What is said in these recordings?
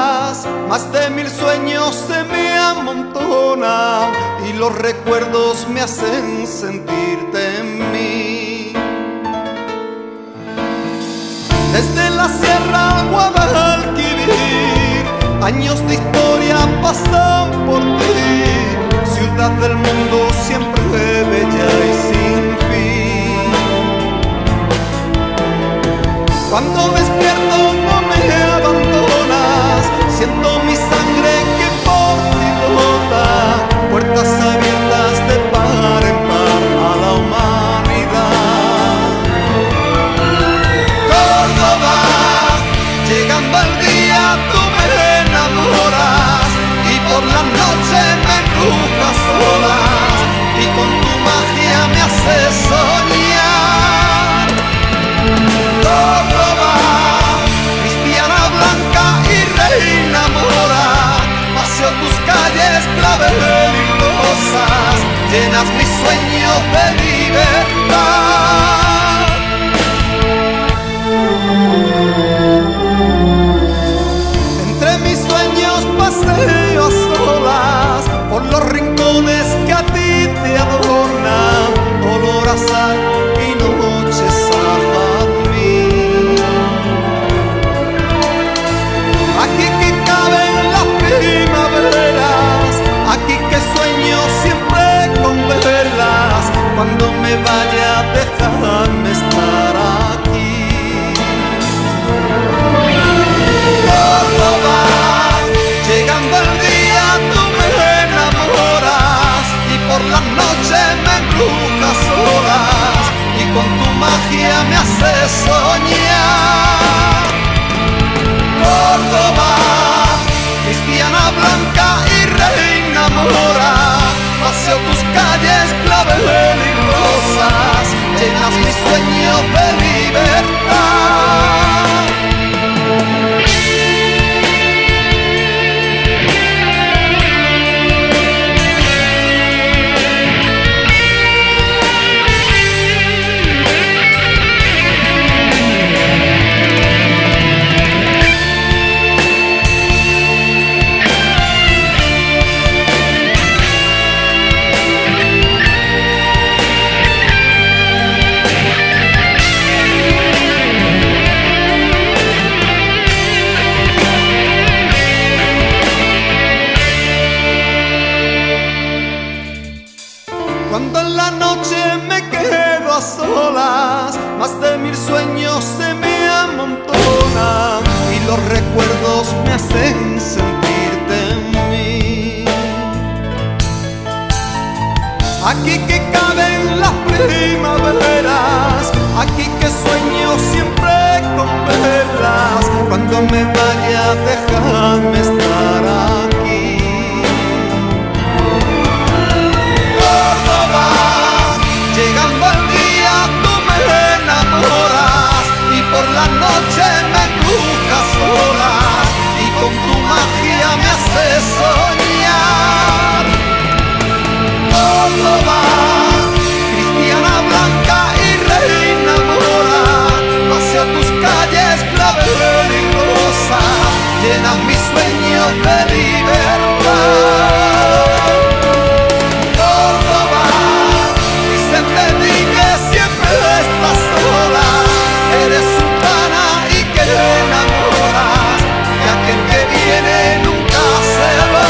solas, más de 1000 sueños se me amontonan y los recuerdos me hacen sentirte en mí. Desde la sierra al Guadalquivir, años de historia pasan por ti, ciudad del mundo siempre bella y sin fin. Cuando despierto no me abandonas, siento mi sangre que por ti brota, puertas abiertas de par en par a la humanidad. Córdoba, llegando al día tú me enamoras y por la noche me embrujas solas y con tu magia me haces soñar. Córdoba, cristiana blanca y reina mora, paseo tus calles clavel y rosas, llenas mis sueños de libertad. Entre mis sueños paseo a solas por los rincones que a ti te adornan, olor a sal y noches a jazmín. Aquí que caben las primaveras, aquí que sueño siempre con verlas, cuando me vaya déjame estar aquí. Córdoba, llegando el día tú me enamoras y por la noche me embrujas solas y con tu magia me haces soñar. Córdoba, cristiana blanca y reina mora, paseo tus calles clavel y rosas, llenas mis sueños de libertad. Cuando en la noche me quedo a solas, más de 1000 sueños se me amontonan y los recuerdos me hacen sentirte en mí. Aquí que caben las primaveras, aquí que sueño siempre con verlas, cuando me vaya déjame estar aquí. Córdoba, llegando al día tú me enamoras y por la noche me embrujas solas y con tu magia me haces soñar. Córdoba, cristiana blanca y reina mora, paseo tus calles clavel y rosas, llenas mis sueños de libertad. Eres sultana y que enamoras, y aquel que viene nunca se va.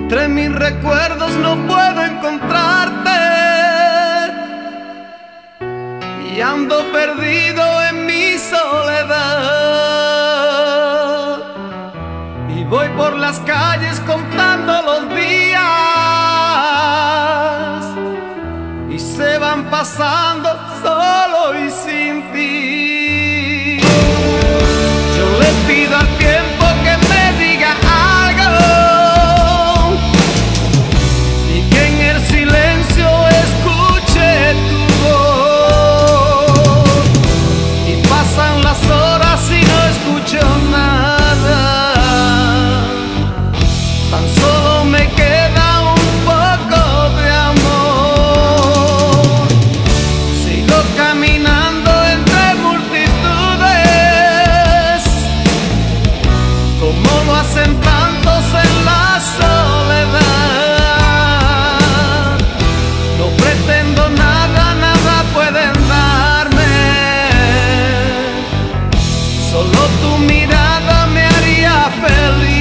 Entre mis recuerdos no puedo encontrarte y ando perdido en mi soledad. Y voy por las calles contando los días y se van pasando solo y sin ti. Yo le pido al tiempo que me diga algo y que en el silencio escuche tu voz. Y pasan las horas y no escucho nada, tan solo me queda un poco de amor. Sigo caminando entre multitudes, como lo hacen tantos en la soledad. No pretendo nada, nada pueden darme, solo tu mirada me haría feliz.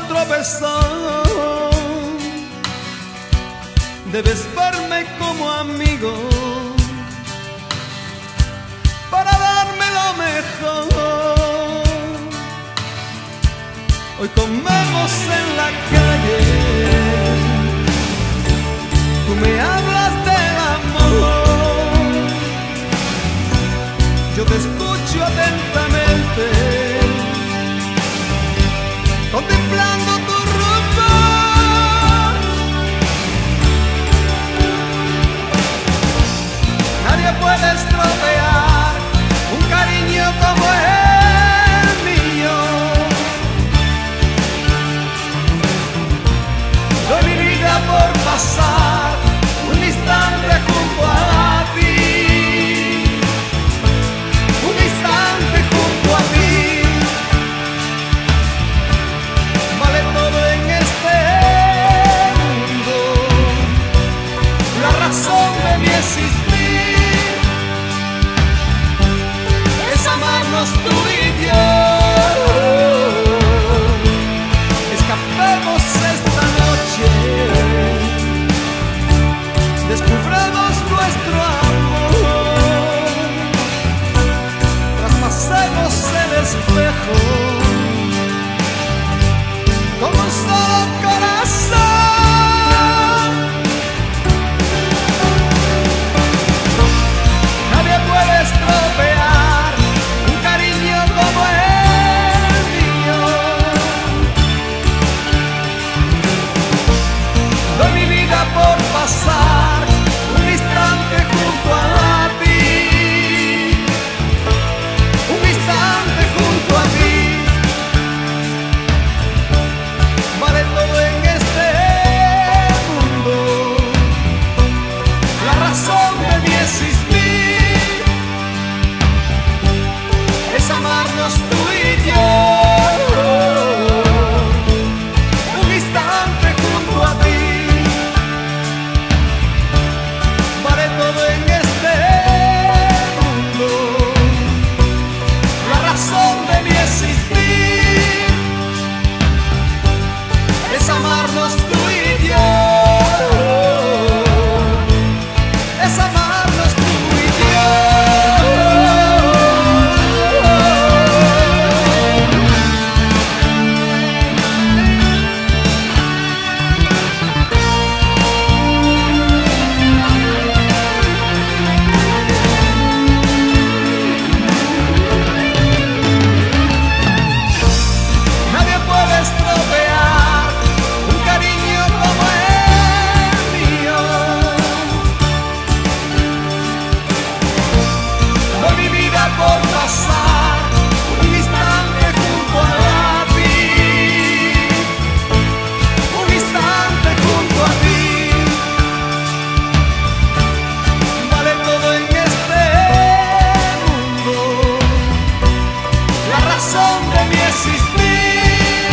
tropezón. Debes verme como amigo para darme lo mejor. Hoy comemos en la calle, tú me hablas del amor, yo te escucho atentamente, contemplando tu rumbo. Nadie puede estropear un cariño como el mío. Doy mi vida por pasar un instante junto a ti, un instante junto a ti. Vale todo en este mundo, la razón de mi existir es amarnos tú y yo. Escapemos esta noche, descubramos nuestro amor, traspasemos el espejo como un solo corazón. Nadie puede estropear un cariño como el mío. Doy mi vida por pasar un instante junto a ti, un instante junto a ti. Vale todo en este mundo, la razón de mi existir es amarnos tú y yo, un instante junto a ti. Vale todo en este mundo, la razón de mi existir es amarnos tú y yo, es amarnos tú y yo. Nadie puede estropear un cariño como el mío. Doy mi vida por pasar un instante junto a ti, un instante junto a ti. Vale todo en este mundo, la razón de mi existir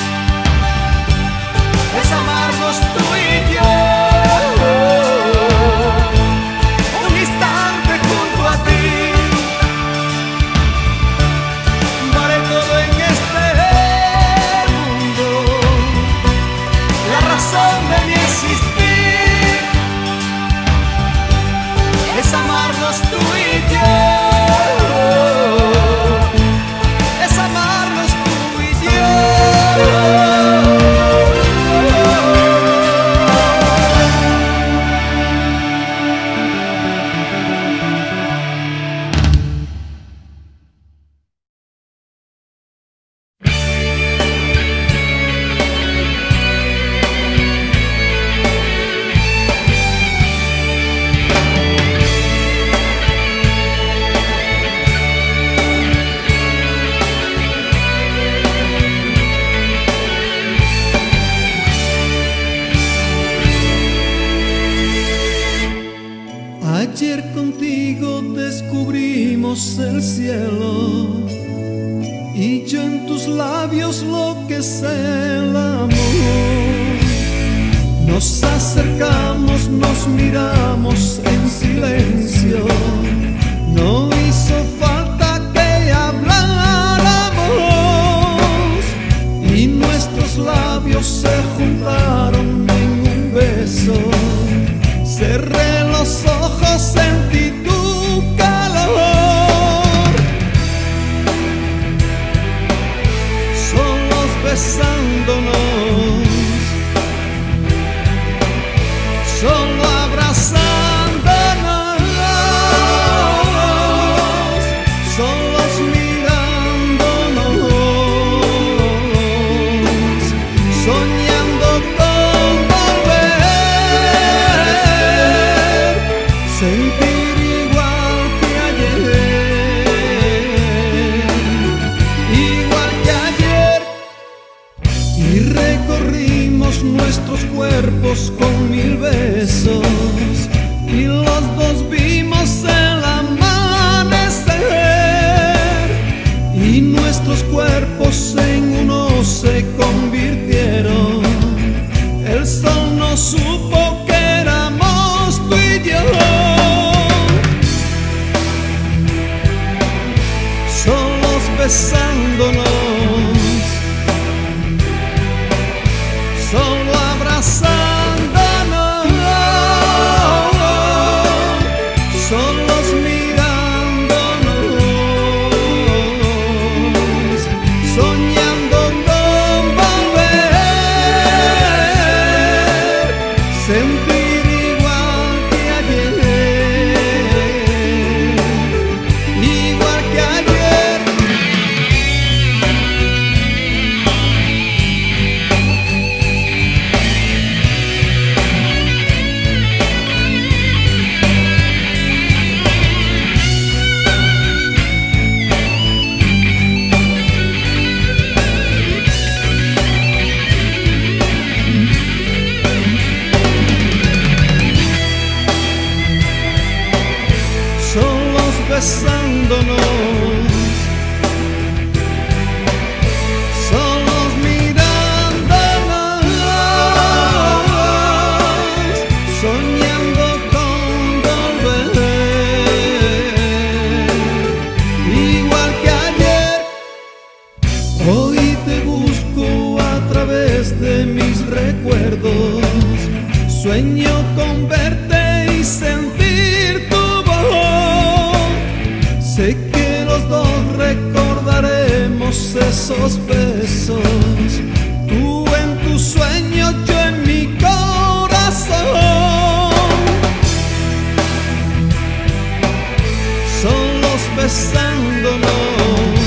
es amarnos tú y yo, un instante junto a ti. Vale todo en este mundo, la razón de mi existir es amarnos tú y yo, es amarnos tú y yo. Ayer contigo descubrimos el cielo y yo en tus labios lo que es el amor. Nos acercamos, nos miramos en silencio, no hizo falta que habláramos y nuestros labios labios se juntaron en un beso. Cerré los ojos, sentí tu calor. Solos besándonos, solo abrazándonos, solos mirándonos, soñando con volver, sentir igual que ayer, y recorrimos nuestros cuerpos con 1000 besos, y los dos vimos el amanecer, y nuestros cuerpos en uno se convirtieron. El sol no supo que éramos tú y yo. Solos besándonos, solo abrazándonos, solos mirándonos, soñando con volver, sentir igual que ayer, igual que ayer. Solos besándonos, solos mirándonos, soñando con volver, igual que ayer. Hoy te busco a través de mis recuerdos, sueño con verte y sentir tu voz. Sé que los dos recordaremos esos besos, tú en tu sueño, yo en mi corazón. Solos besándonos,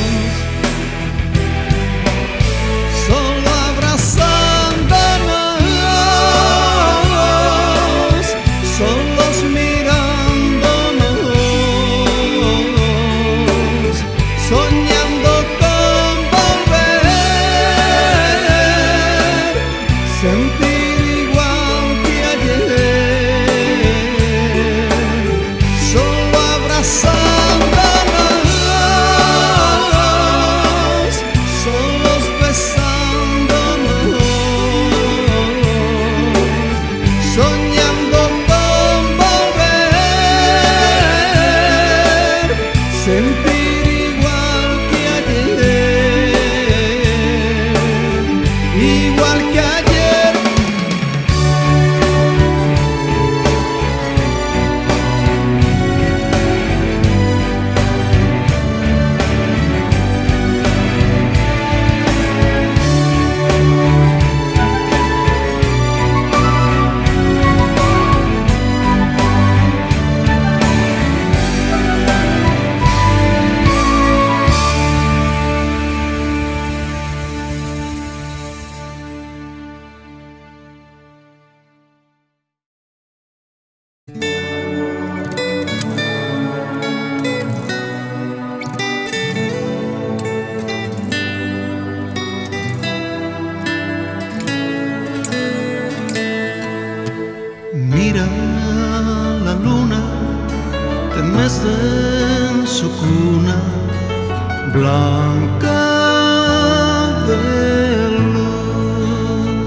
solo abrazándonos, solos mirándonos, soñando con volver, sentir igual que ayer, solo abrazándonos, solos besándonos, soñando con volver, sentir igual que ayer, igual que ayer. Mira la luna, te mece en su cuna, blanca de luz.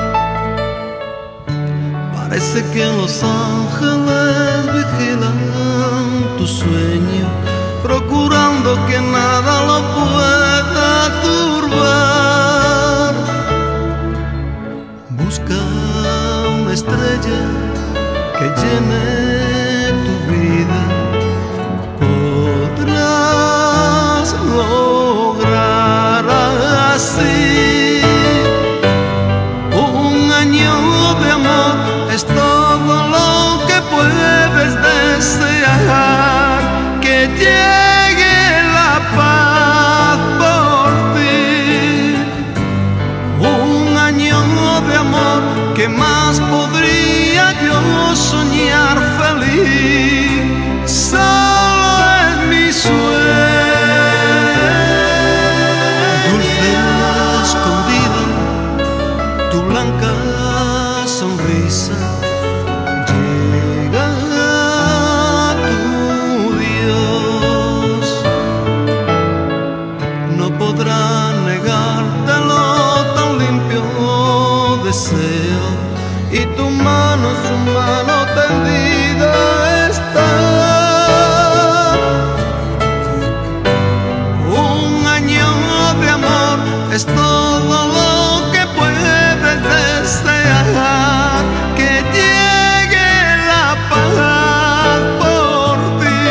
Parece que los ángeles vigilan tu sueño, procurando que nada lo pueda turbar. Busca una estrella que llene tu vida. Podrás lograr así un año de amor. Es todo lo que puedes desear, que llegue la paz por ti. Un año de amor, ¿qué más podría yo soñar feliz? Solo es mi sueño. Dulce escondida, tu blanca sonrisa llega a tu Dios. No podrá negártelo tan limpio deseo, y tu mano, su mano tendida está. Un año de amor es todo lo que puedes desear, que llegue la paz por ti.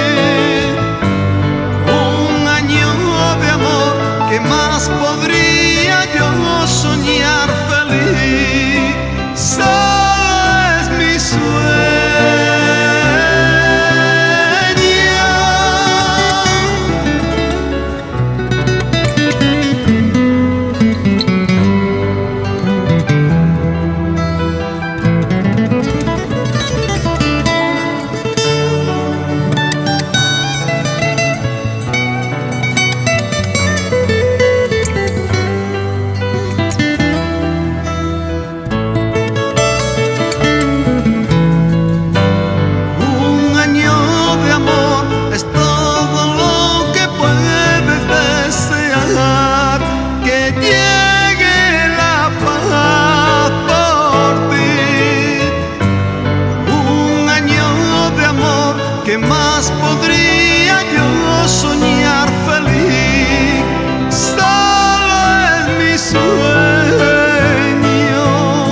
Un año de amor, ¿qué más podría yo soñar feliz? Solo es mi sueño. ¿Qué más podría yo soñar feliz? Solo es mi sueño.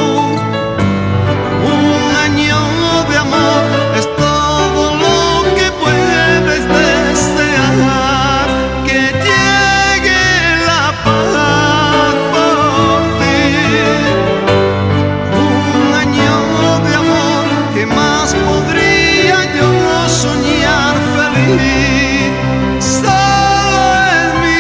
Un año de amor es todo lo que puedes desear, que llegue la paz por ti. Un año de amor, ¿qué más podría yo soñar feliz? Solo es mi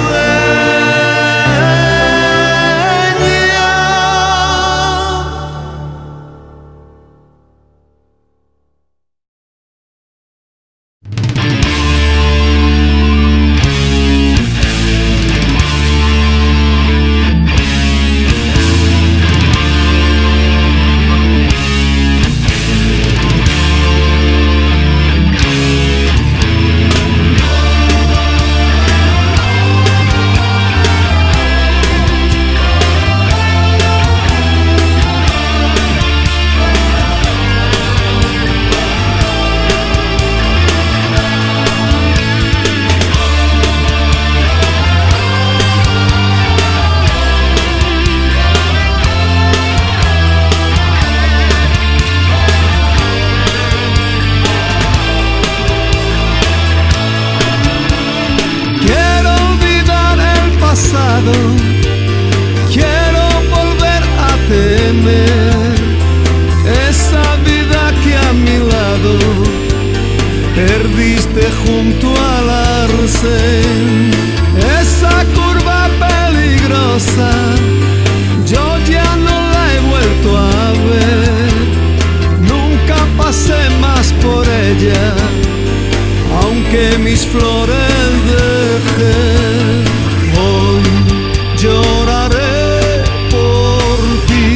quiero volver a tener esa vida que a mi lado perdiste junto al arcén. Esa curva peligrosa yo ya no la he vuelto a ver. Nunca pasé más por ella, aunque mis flores dejé. Hoy lloraré por ti.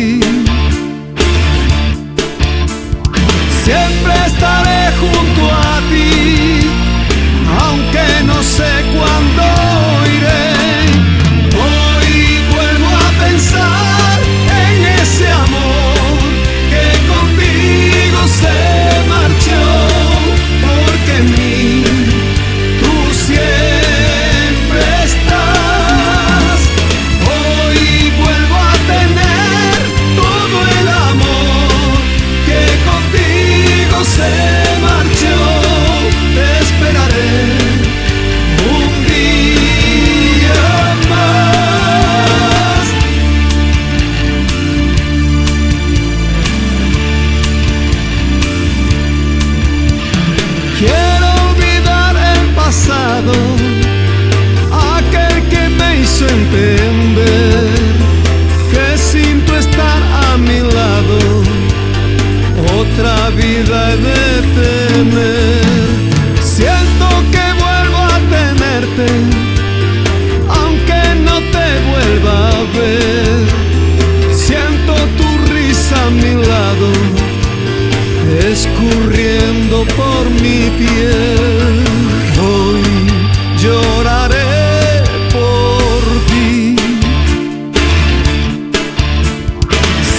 Siempre estaré junto a ti, aunque no sé cuándo iré. Hoy vuelvo a pensar en ese amor que contigo se marchó, porque en mí tú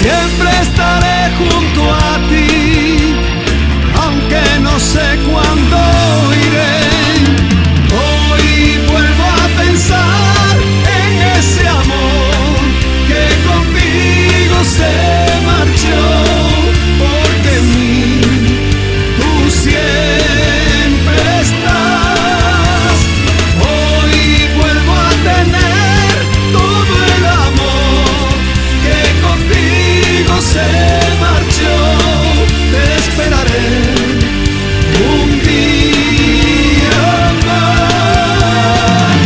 Siempre estaré junto a ti, aunque no sé cuándo iré. Hoy vuelvo a pensar en ese amor que conmigo se marchó, porque en mí tú siempre estás. Hoy vuelvo a tener todo el amor que contigo se marchó. Te esperaré un día más.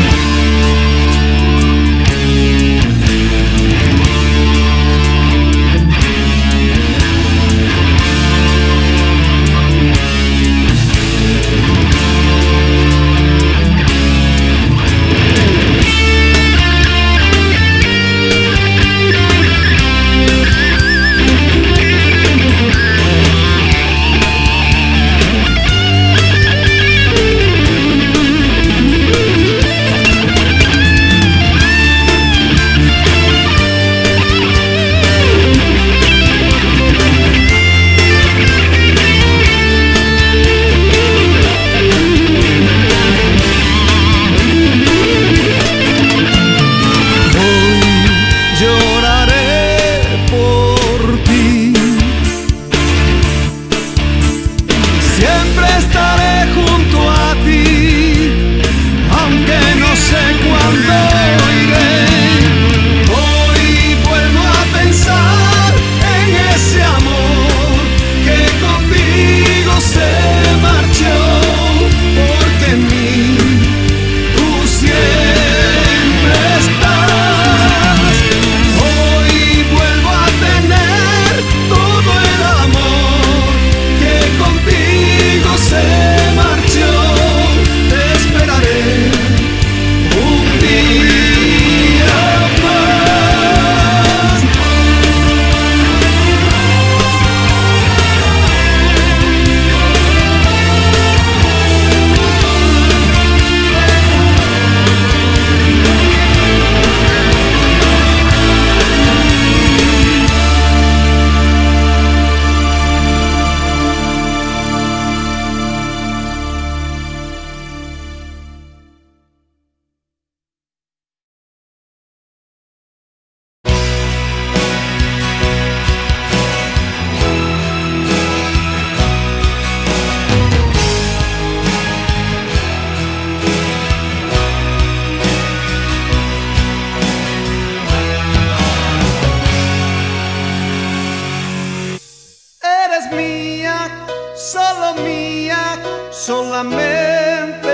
Solamente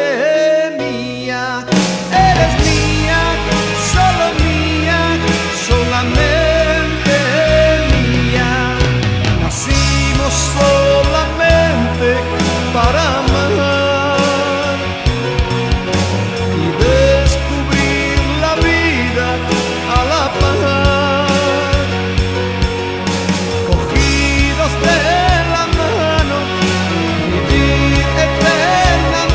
mía, eres mía, solo mía, solamente mía. Nacimos solamente para amar y descubrir la vida a la par, cogidos de la mano, vivir eternamente.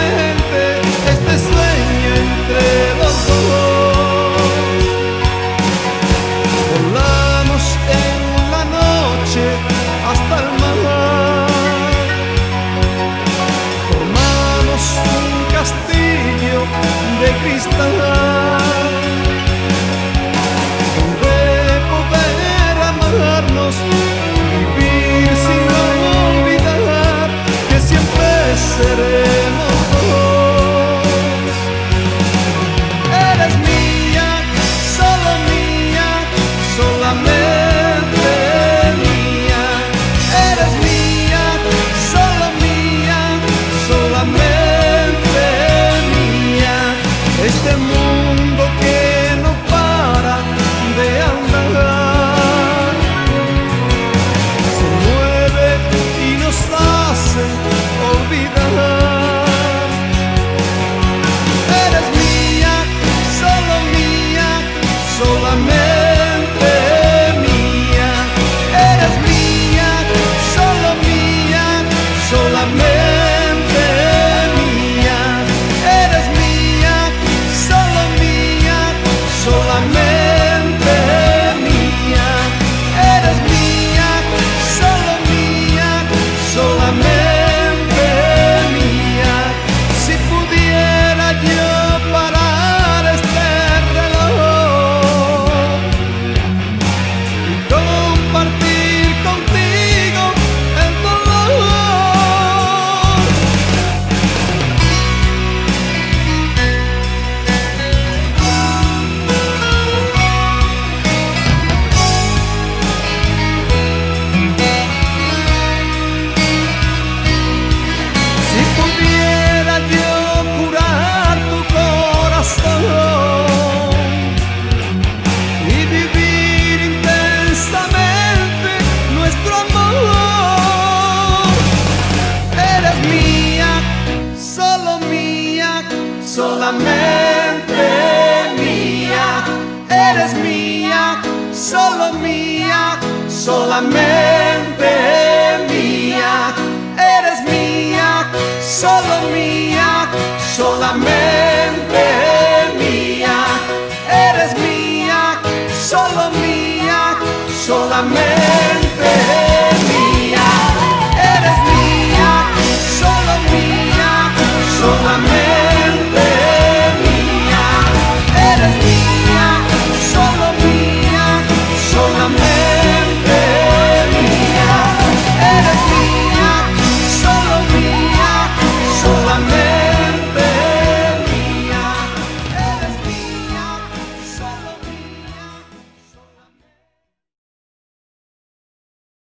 solo mía, solamente mía. Eres mía, solo mía, solamente mía. Eres mía, solo mía, solamente mía. Eres mía, solo mía, solamente mía. Eres mía, solo mía, solamente mía. Eres mía, solo mía, solamente mía. Eres mía, solo mía.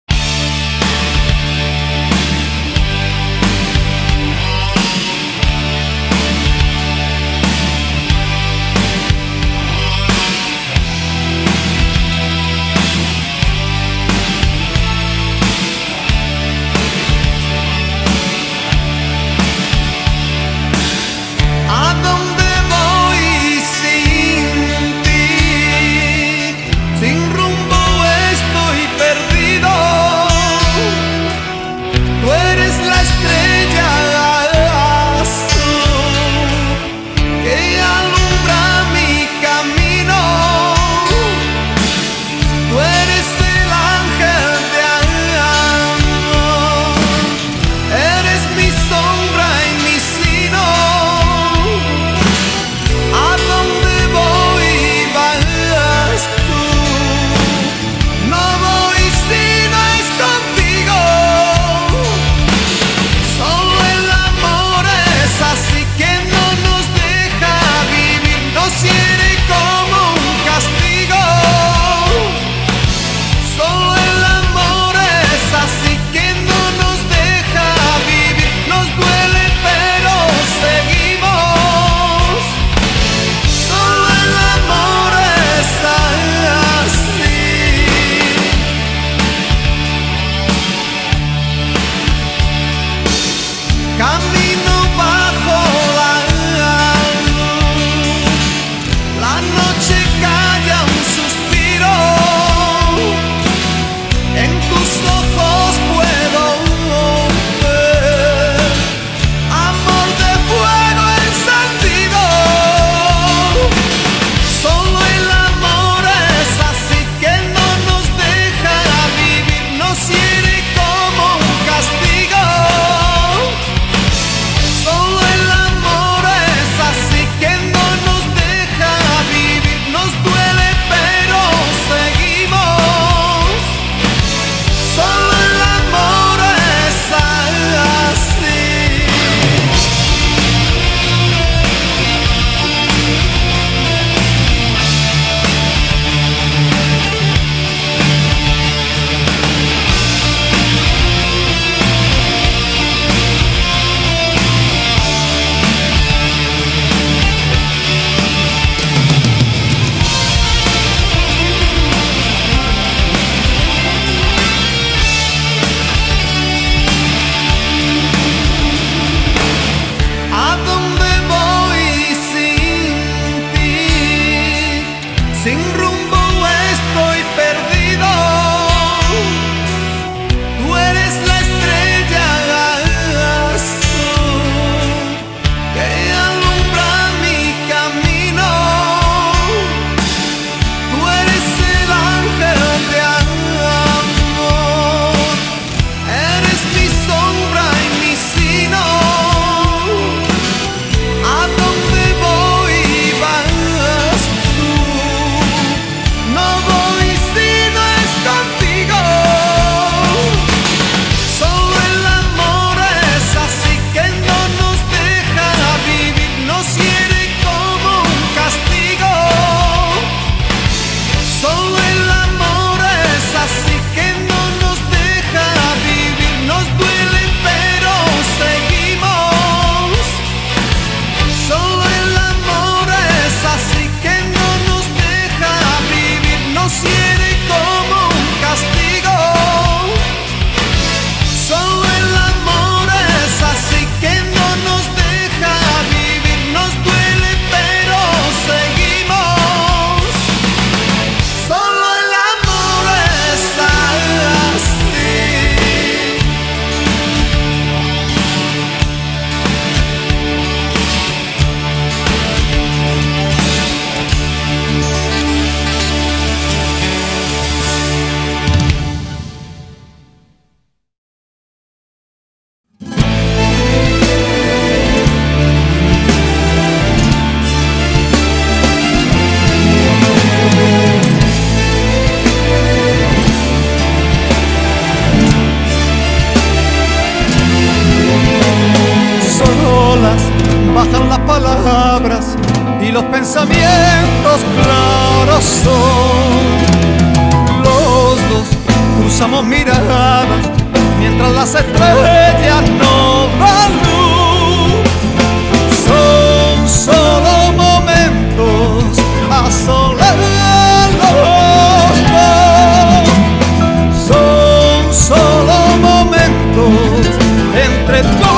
cruzamos miradas mientras las estrellas no dan luz. Son solo momentos a solas los dos. Son solo momentos entre tú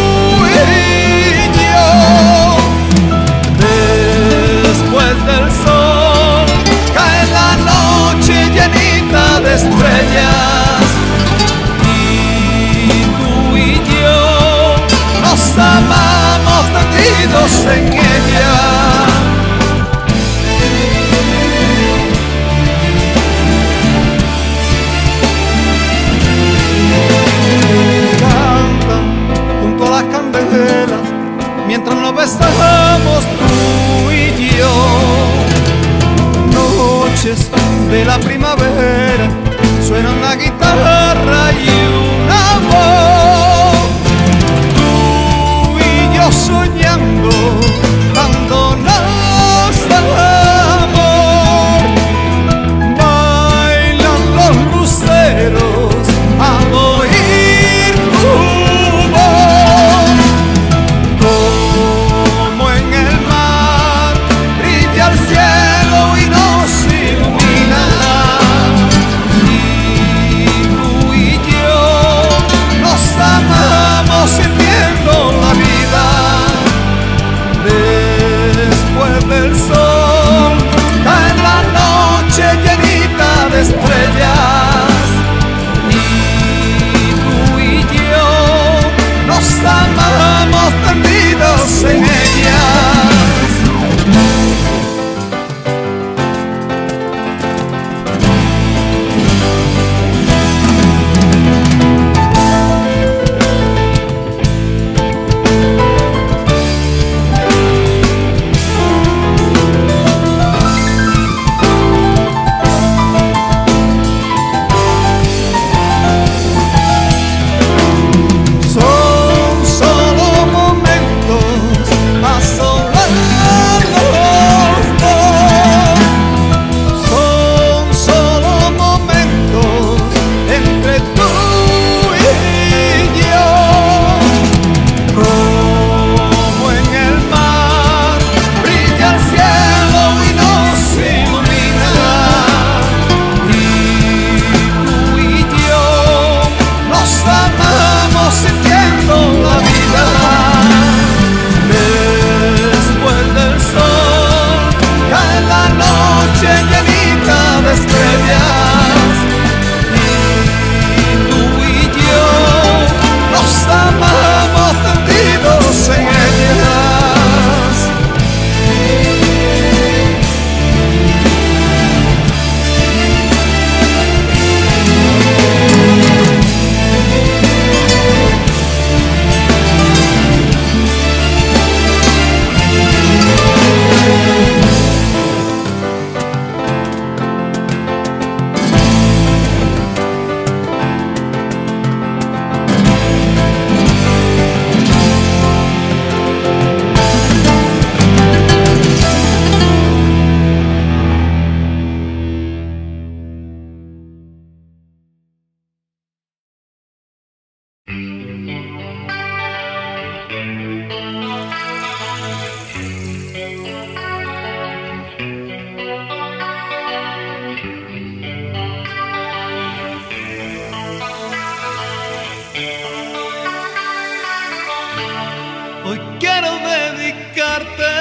y yo. Después del sol cae la noche llenita de estrellas, y tú y yo nos amamos tendidos en ella. Mientras nos besamos tú y yo, noches de la primavera, suena una guitarra y una voz. Tú y yo soñando, dándonos amor. Bailan los luceros al oír tu voz. Como en el mar brilla el cielo y nos ilumina, y tú y yo nos amamos sintiendo la vida. Después del sol cae la noche llenita de estrellas, y tú y yo nos amamos tendidos en ellas. Hoy quiero dedicarte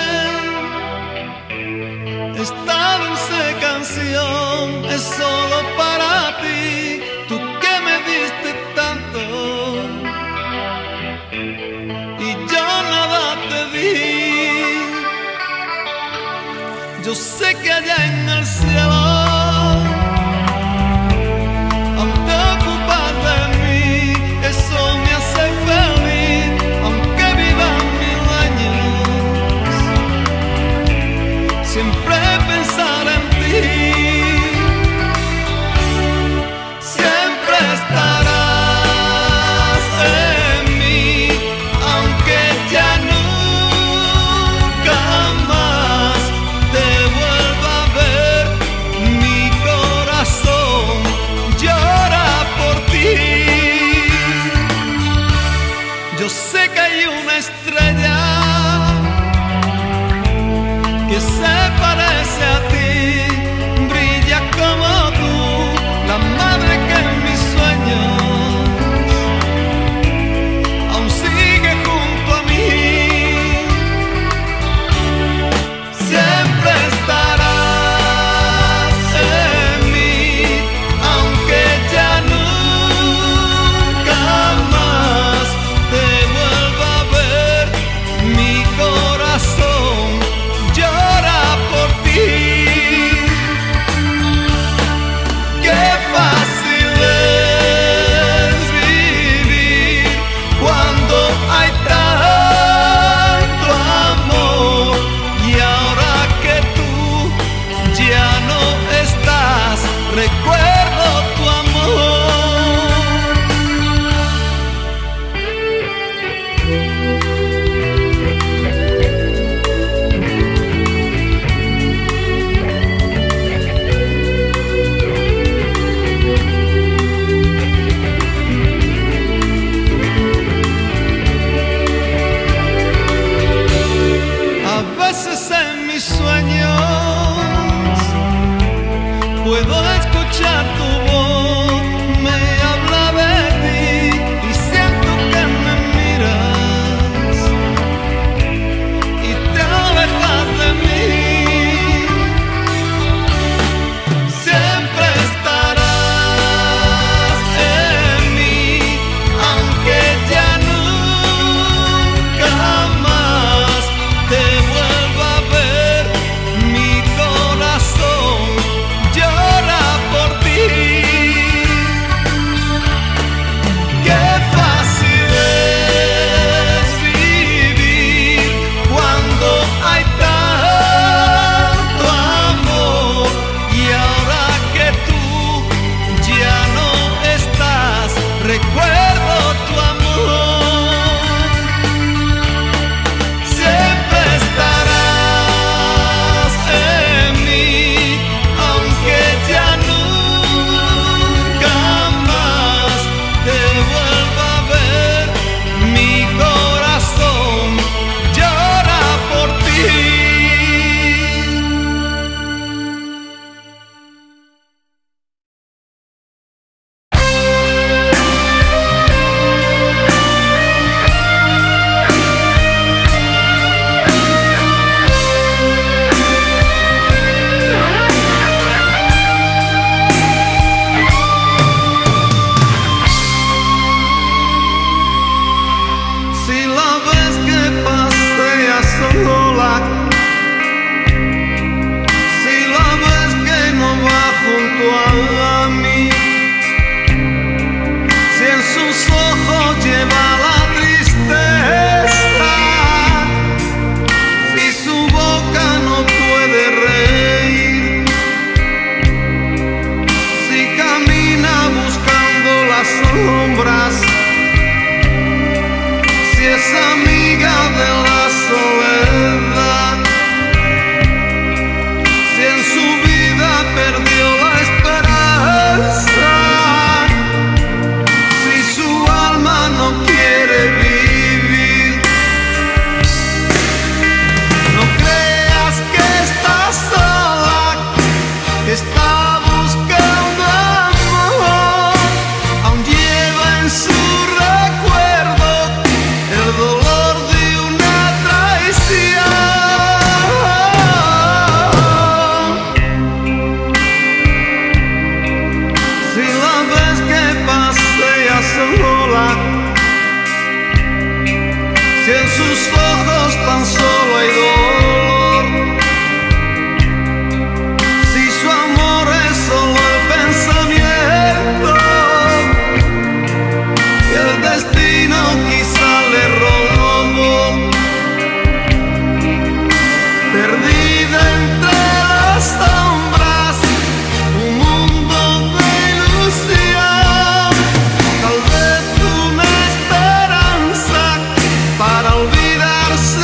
esta dulce canción, es solo para ti, tú que me diste tanto y yo nada te di. Yo sé que allá en el cielo aún te ocupas de mí, eso me hace feliz, aunque viva 1000 años, siempre pensar en ti. Siempre estarás en mí, aunque ya nunca más te vuelva a ver. tan solo hay dolor. Si su amor es solo el pensamiento y el destino quizá le robó, perdida entre las sombras, un mundo de ilusión, tal vez una esperanza para olvidar su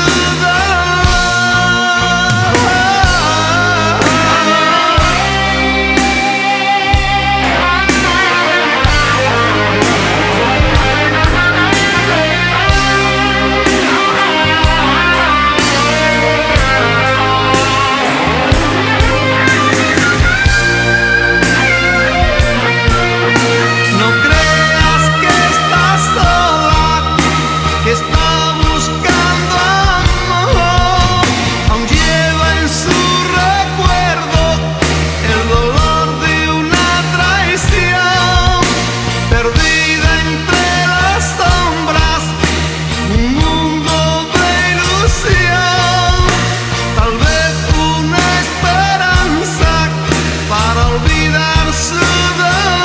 No creas que estás sola, que está buscando amor. Aún lleva en su recuerdo el dolor de una traición. Perdida entre las sombras, un mundo de ilusión, tal vez una esperanza para olvidar su dolor.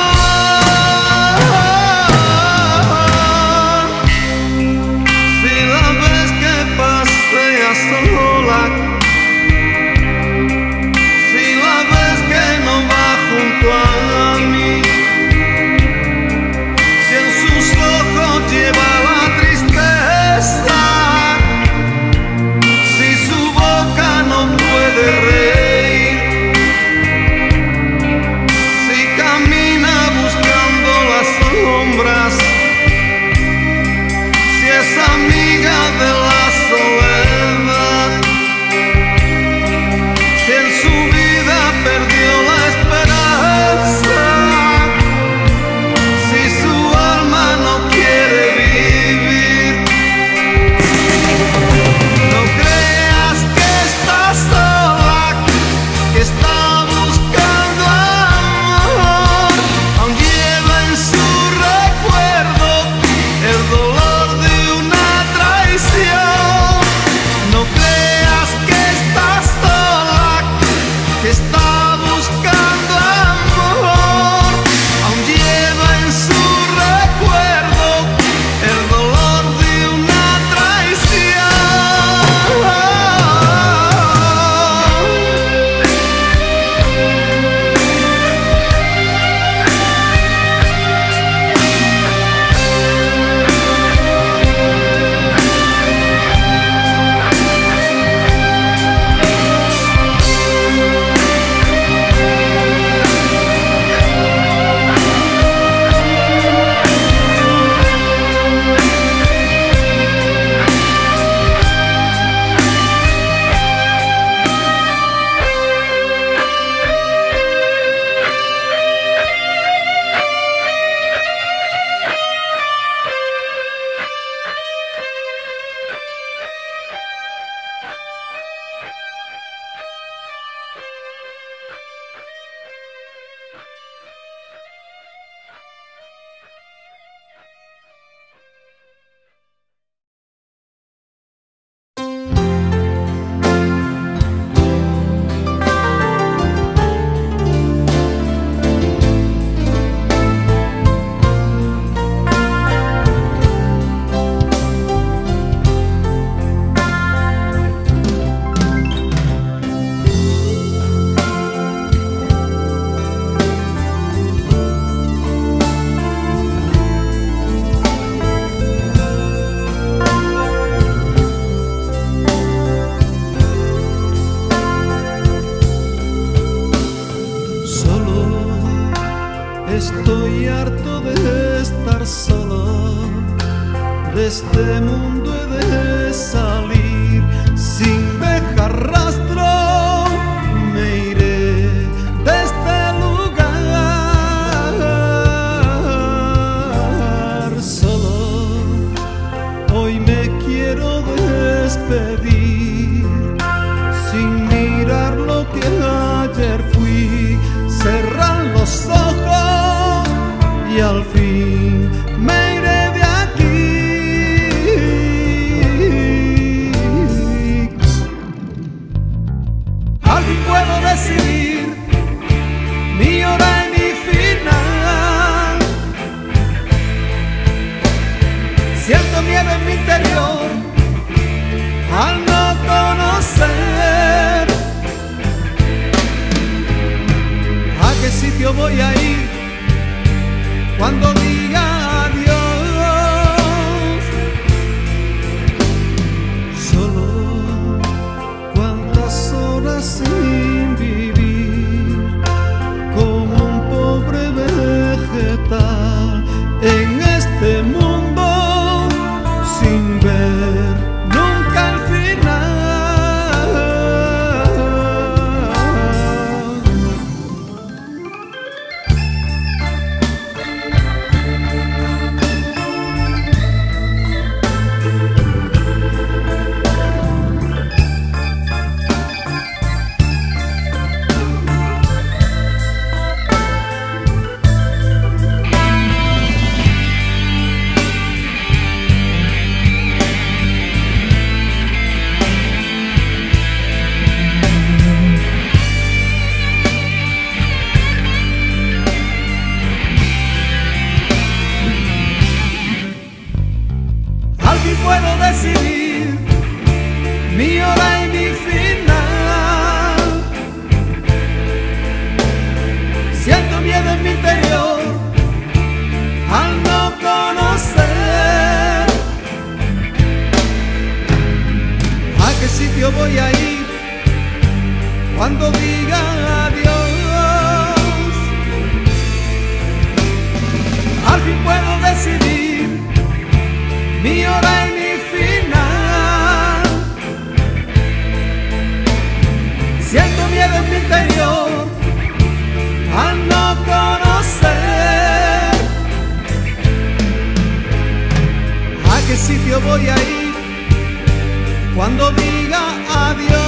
Si la ves que pasea sola, si la ves que no va junto a mí, si en sus ojos lleva la tristeza, si su boca no puede reír, si camina buscando las sombras, si es amiga de la soledad, si en su vida perdió la esperanza, si su alma no quiere vivir. No creas que estás sola, que está buscando amor. Aún lleva en su recuerdo el dolor de una traición. No creas que estás sola, que está buscando amor. Aún lleva en su recuerdo el dolor de una traición. Estoy harto de estar solo, de este mundo he de salir sin dejar rastro. Me iré de este lugar solo. Hoy me quiero despedir sin mirar lo que ayer fui. Cerrar los ojos y al fin me iré de aquí. decidir mi hora y mi final. Siento miedo en mi interior al no conocer a qué sitio voy a ir cuando diga adiós. Al fin puedo decidir mi hora y mi final. Siento miedo en mi interior al no conocer a qué sitio voy a ir cuando diga adiós.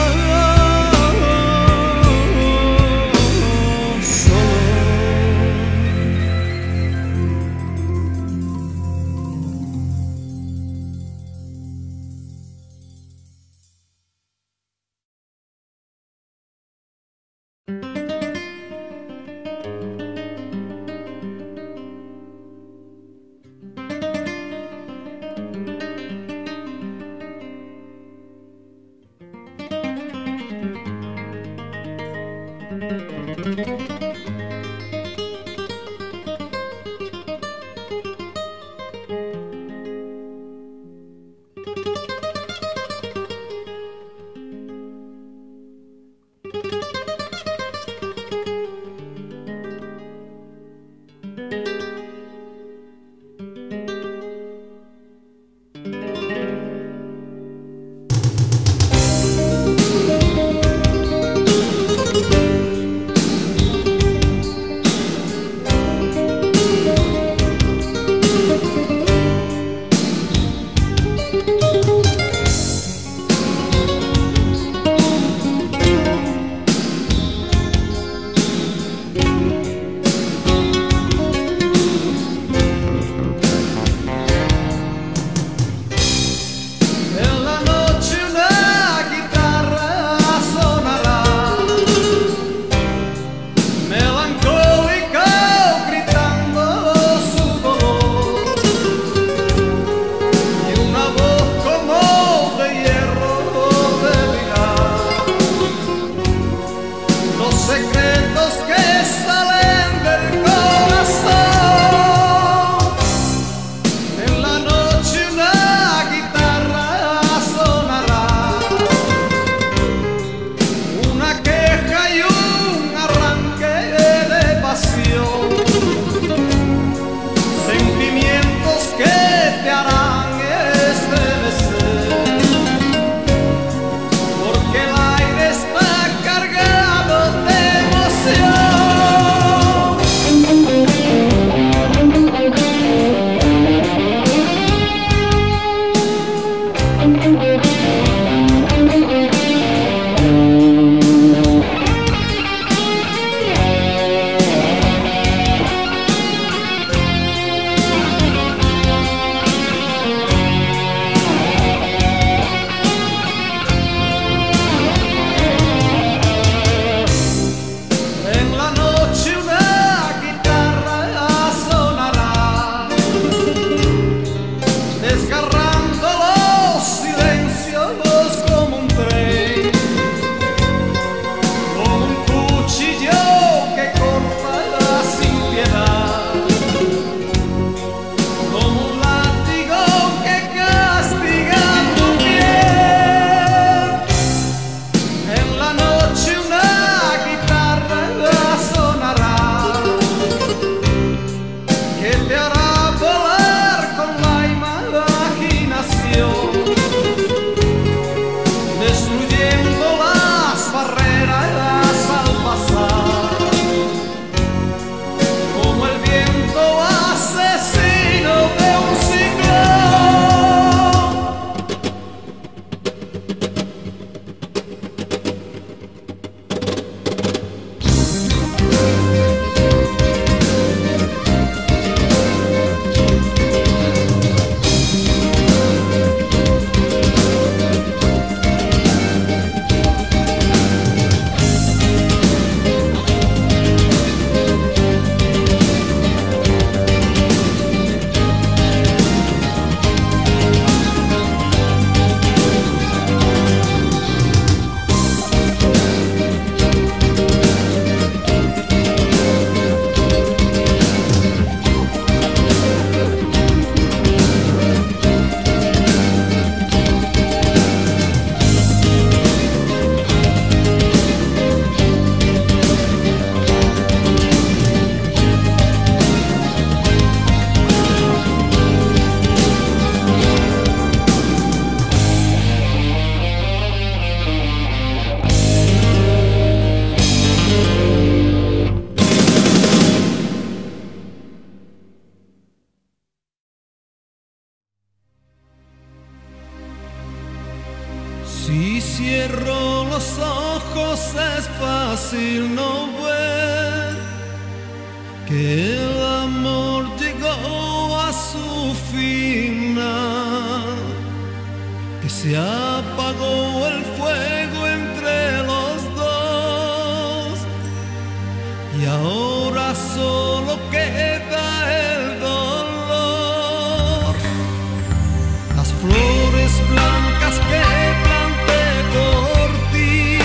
Si cierro los ojos es fácil no ver que el amor llegó a su final, que se apagó el fuego entre los dos y ahora solo queda el dolor. Las flores blancas que planté por ti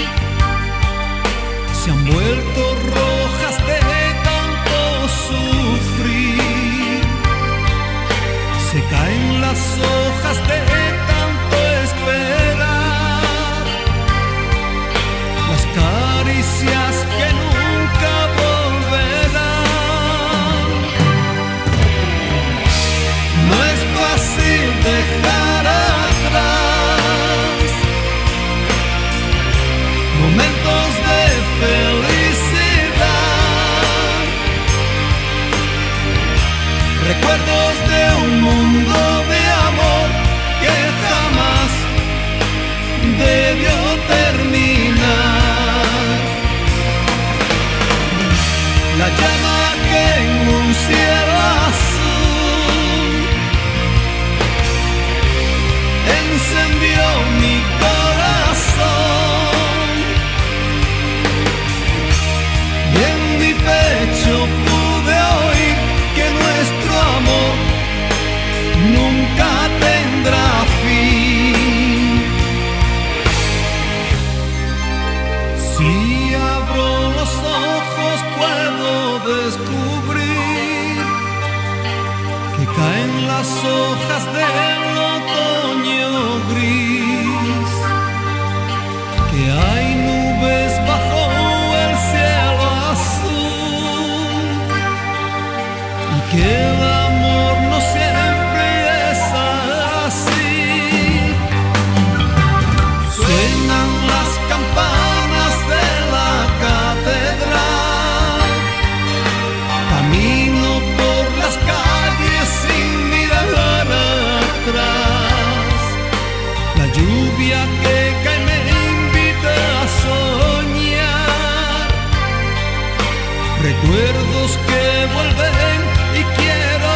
se han vuelto rojas de tanto sufrir, se caen las hojas de tanto esperar, las caricias que nunca volverán. No es fácil dejar atrás momentos de felicidad, recuerdos de un mundo de amor que jamás debió terminar. La llama que en un cielo azul encendió mi corazón y en mi pecho pude oír que nuestro amor nunca tendrá fin. Si abro los ojos puedo descubrir que caen las hojas del otoño gris, que hay nubes bajo el cielo azul y que el amor no siempre es así. Suenan las campanas de la catedral, camino por las calles sin mirar atrás. La lluvia que cae me invita a soñar, recuerdos que vuelven y quiero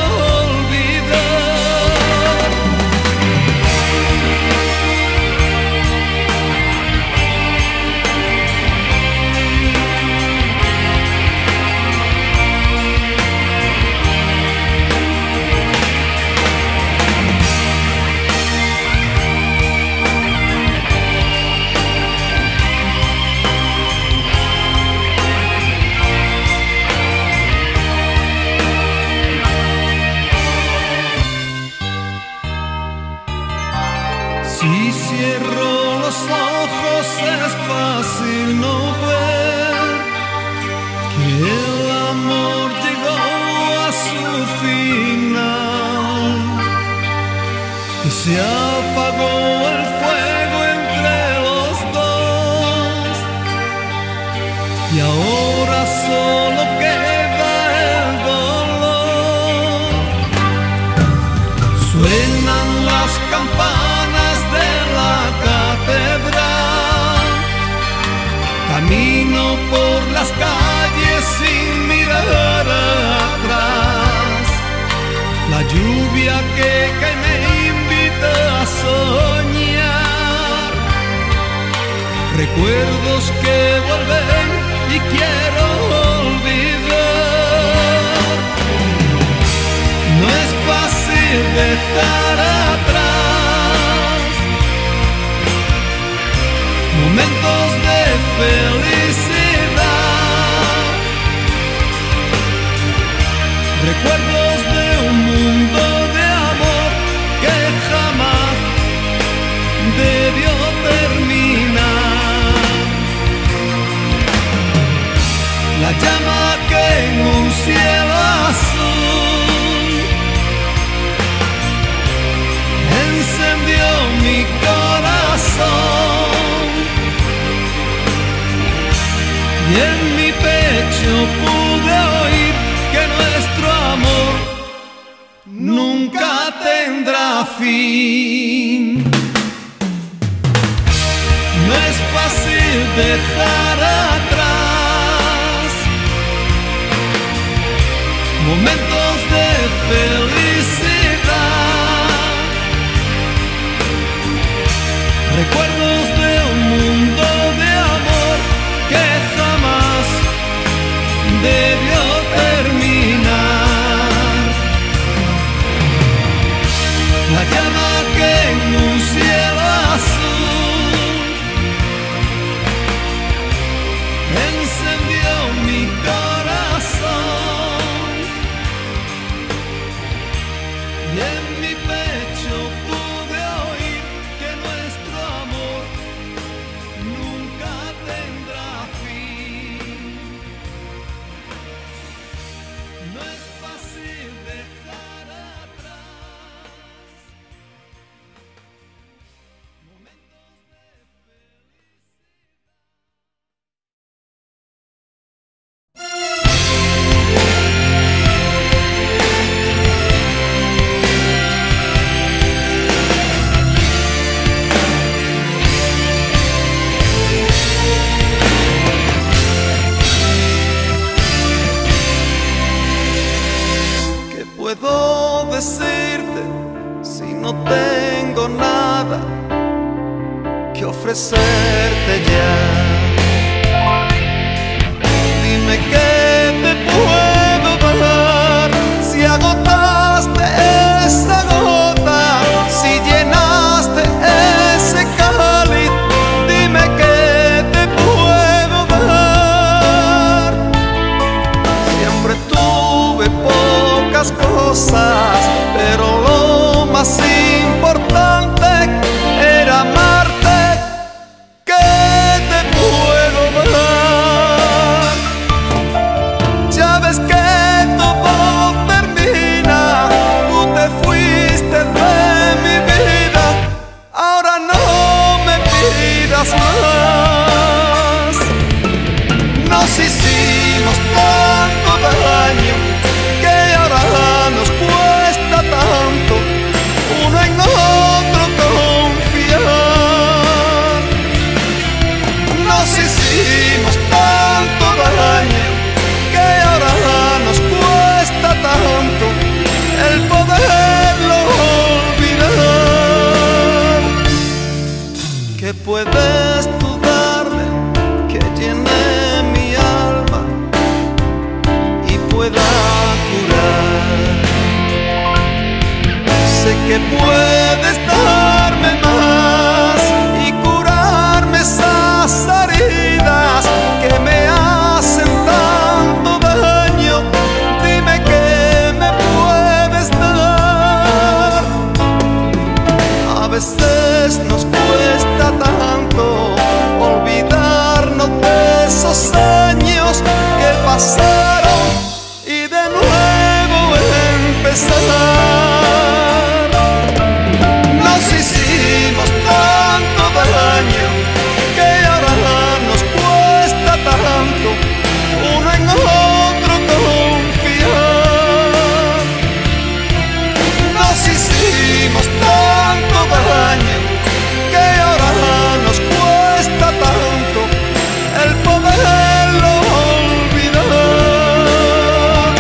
olvidar. Si cierro los ojos es fácil no ver que el amor llegó a su final, que se apagó el fuego entre los dos y ahora solo queda el dolor. Suenan las campanas de la catedral, camino por las calles sin mirar atrás. La lluvia que cae me invita a soñar, recuerdos que vuelven y quiero olvidar. No es fácil dejar atrás momentos de felicidad, recuerdos de un mundo de amor que jamás debió terminar. La llama que en un cielo azul encendió mi corazón y en mi pecho pude oír que nuestro amor nunca tendrá fin. dejar atrás momentos de felicidad, recuerdos de un mundo de amor que jamás debió terminar. La llama que en un cielo azul encendió mi corazón, y en mi pecho pude oír que nuestro amor nunca tendrá fin. No es fácil dejar atrás momentos de ¿Qué puedo decirte si no tengo nada que ofrecerte ya? Dime qué te puedo dar, si agotaste esa gota, si llenaste ese cáliz. Dime qué te puedo dar. Siempre tuve pocas cosas, pero lo más importante era amarte. ¿Qué te puedo dar? Ya ves que todo termina, tú te fuiste de mi vida, ahora no me pidas más. Nos hicimos tanto daño que ahora nos cuesta tanto uno en otro confiar. Nos hicimos tanto daño que ahora nos cuesta tanto el poderlo olvidar. ¿Qué puedes tú darme que llene mi alma y pueda curar? Sé que puedes darme más y curarme esas heridas que me hacen tanto daño. Dime qué me puedes dar. A veces nos cuesta tanto olvidarnos de esos años que pasaron y de nuevo empezar. Nos hicimos tanto daño que ahora nos cuesta tanto uno en otro confiar. Nos hicimos tanto daño que ahora nos cuesta tanto el poderlo olvidar.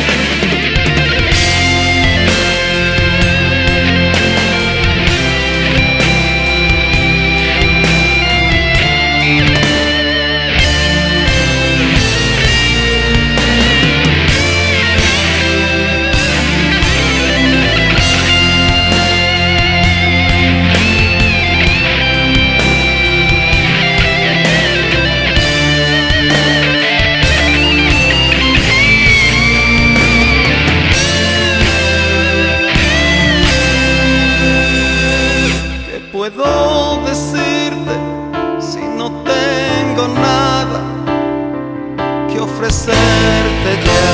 ¿Qué puedo decirte si no tengo nada que ofrecerte ya?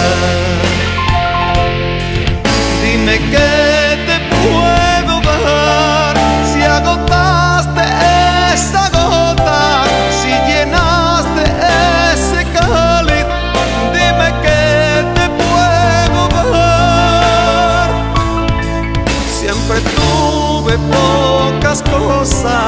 Dime qué te puedo dar, si agotaste esa gota, si llenaste ese cáliz. Dime qué te puedo dar. Siempre tuve pocas cosas,